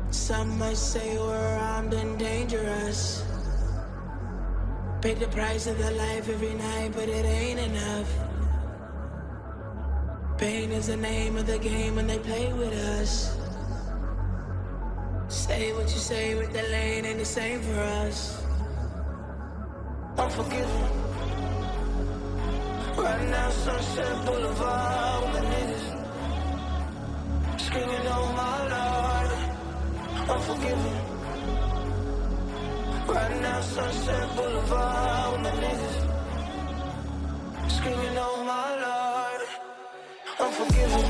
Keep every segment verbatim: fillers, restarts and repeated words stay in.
Some might say we're armed and dangerous. Pay the price of their life every night, but it ain't enough. Pain is the name of the game when they play with us. Say what you say with the lane ain't the same for us. Unforgiven. Right now, Sunset Boulevard with my niggas screaming, oh my Lord. Unforgiven. Right now, Sunset Boulevard with my niggas screaming, oh my Lord. Unforgiven.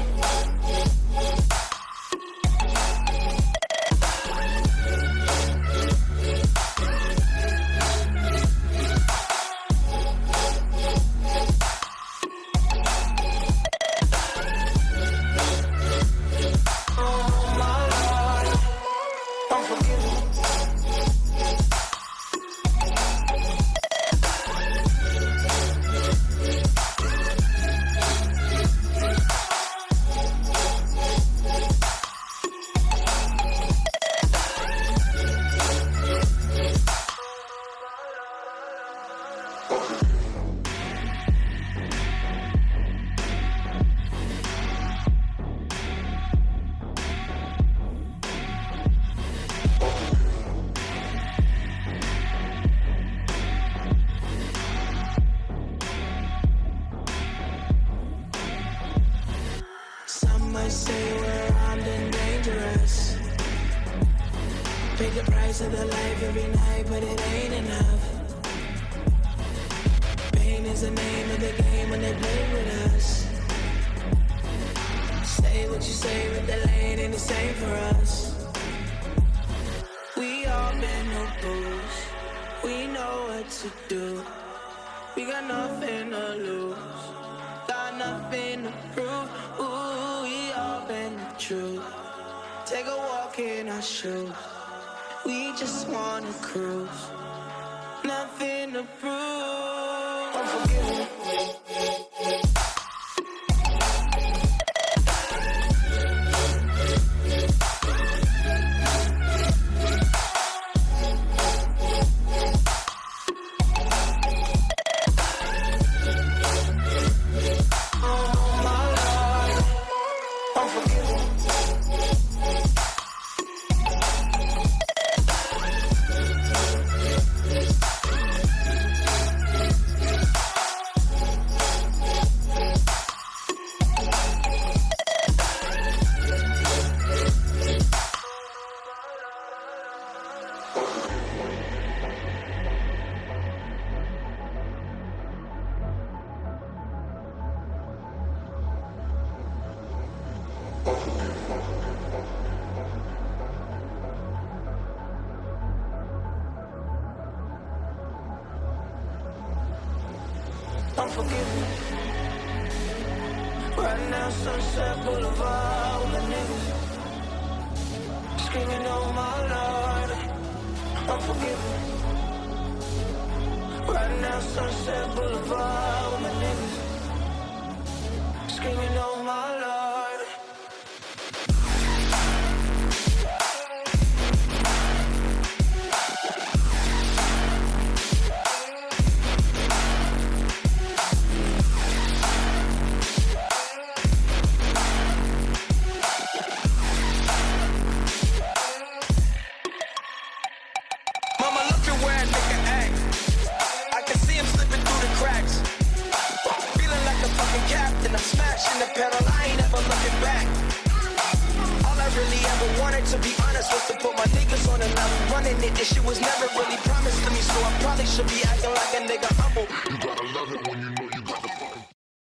Unforgiven. Right now, Sunset Boulevard with my niggas screaming, oh my Lord. Unforgiven. Right now, Sunset Boulevard with my niggas screaming, oh my Lord. Smashing the pedal, I ain't ever looking back. All I really ever wanted, to be honest, was to put my niggas on and I was running it. This shit was never really promised to me, so I probably should be acting like a nigga humble. You gotta love it when you know